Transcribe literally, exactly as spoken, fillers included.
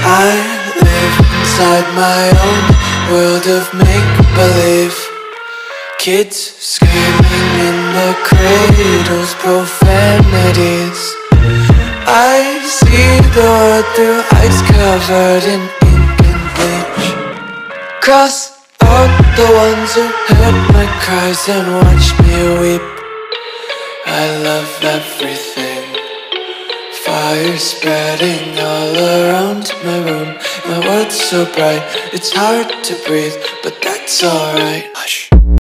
I live inside my own world of make-believe. Kids screaming in the cradles, profanities. I see the world through ice covered in ink and bleach. Cross out the ones who heard my cries and watched me weep. I love everything. Fire spreading all around my room. My world's so bright, it's hard to breathe, but that's alright.